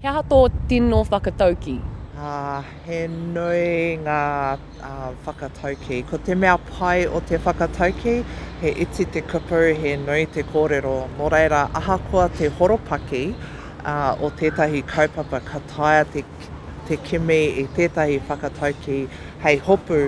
He aha tō tino whakatauki? He nui ngā whakatauki. Ko te mea pai o te whakatauki, he iti te kupu, he nui te kōrero. Nō reira, ahakoa te horopaki o tētahi kaupapa ka taia te kimi i tētahi whakatauki hei hopu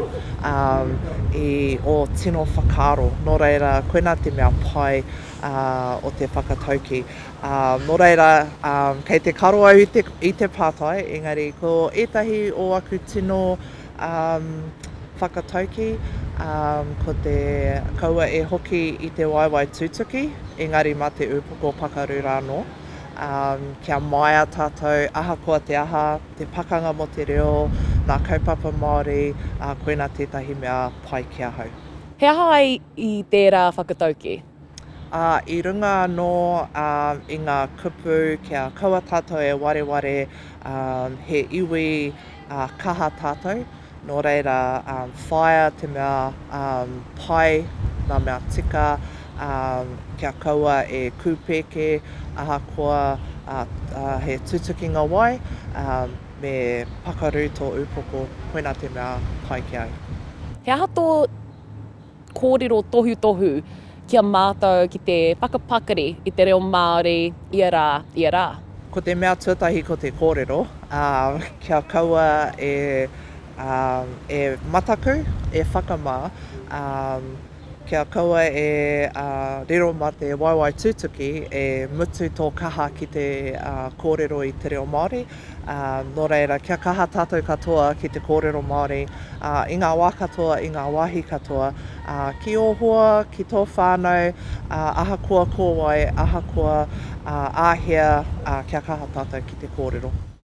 o tino whakaaro. Nō reira, koina te mea pai o te whakatauki. Nō reira, kei te karo au i te pātai, engari ko etahi o aku tino whakatauki, ko te kaua e hoki i te waiwai tūtuki, engari mā te upoko pakaru rāno. Kia maia tātou, ahakoa te aha, te pakanga mo te reo, ngā kaupapa Māori, koina tētahi mea pai kia hau. He aha ai i tērā whakatauki? I runga no i ngā kupu kia kaua tātou e wareware he iwi kaha tātou. Nō reira, whaia te mea pai, ngā mea tika, kia kaua e kūpeke, ahakoa he tūtukinga wai, me pakaru tō upoko, koina te mea pai ki ai. He aha tō kōrero tohu kia mātou ki te whakapakari i te reo Māori, ia rā. Ko te mea tuatahi ko te kōrero, kia kaua e mataku, e whakamā, kia kaua e rero mā te waiwai tūtuki e mutu tō kaha ki te kōrero i te reo Māori. Nō reira, kia kaha tātou katoa ki te kōrero Māori, i ngā wā katoa, i ngā wāhi katoa, ki ohua, ki tō whānau, ahakoa kōwai, ahakoa āhia, kia kaha tātou ki te kōrero.